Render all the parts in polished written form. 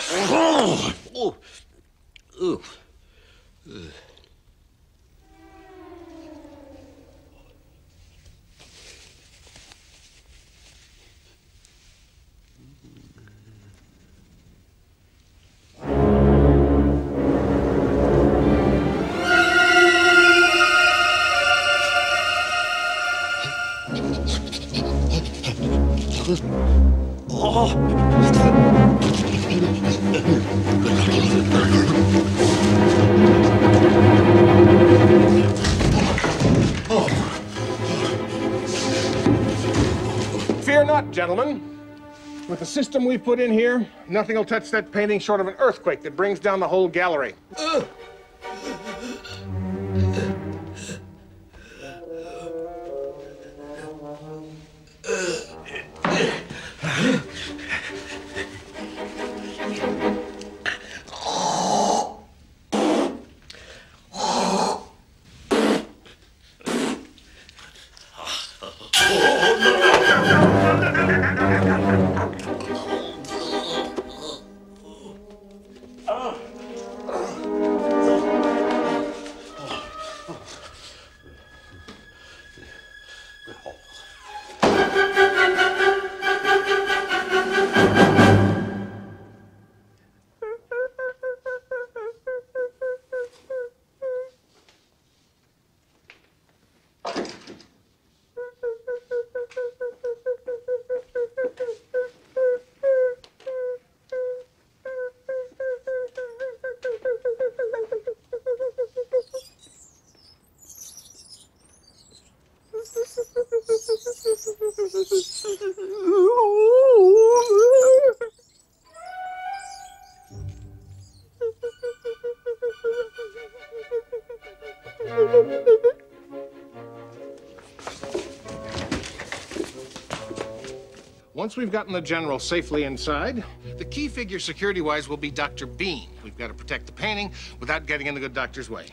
Oh. Ooh. Fear not, gentlemen. With the system we put in here, nothing will touch that painting short of an earthquake that brings down the whole gallery. Once we've gotten the general safely inside, the key figure security-wise will be Dr. Bean. We've got to protect the painting without getting in the good doctor's way.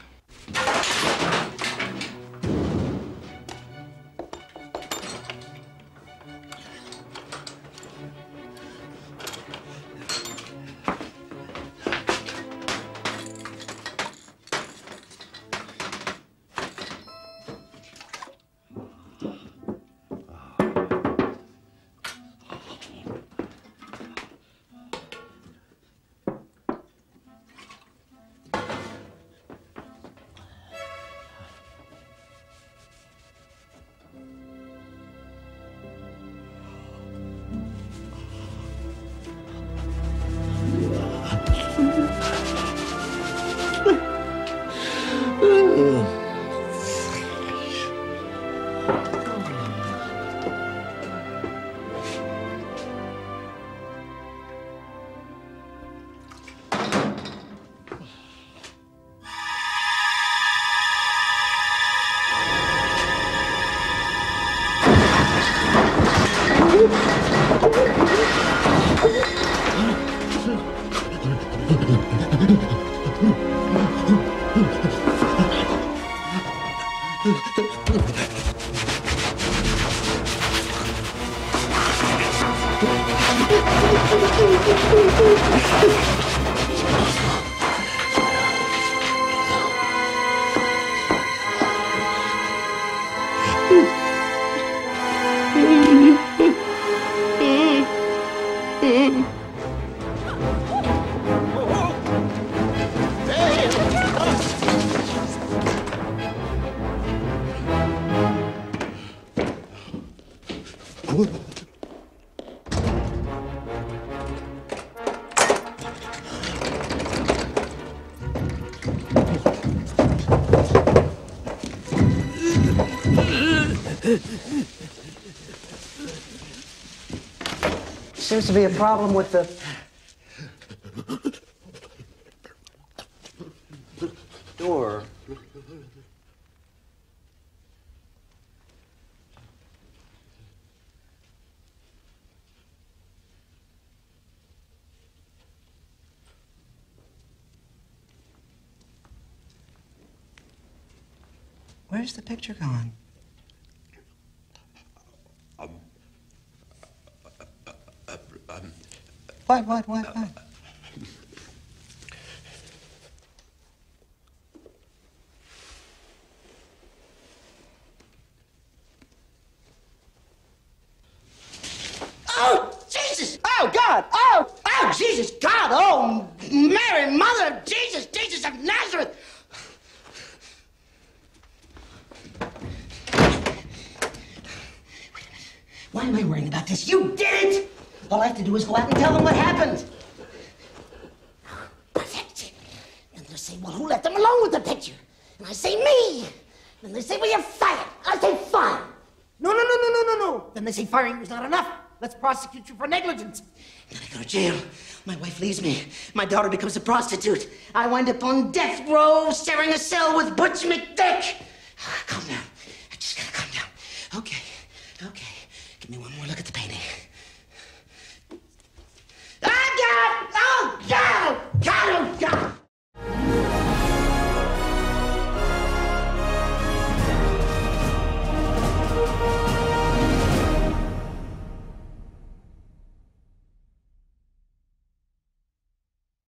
Seems to be a problem with the... door. Where's the picture gone? What? Oh, Jesus! Oh, God! Oh, Jesus, God! Oh, Mary, Mother of Jesus, Jesus of Nazareth! Why am I worrying about this? You did it! All I have to do is go out and tell them what happened. Perfect. And they'll say, well, who let them alone with the picture? And I say, me. Then they say, well, you're fired. I say, fine. No. Then they say, firing was not enough. Let's prosecute you for negligence. Then I go to jail. My wife leaves me. My daughter becomes a prostitute. I wind up on death row, sharing a cell with Butch McDick. Calm down. I just gotta calm down. Okay.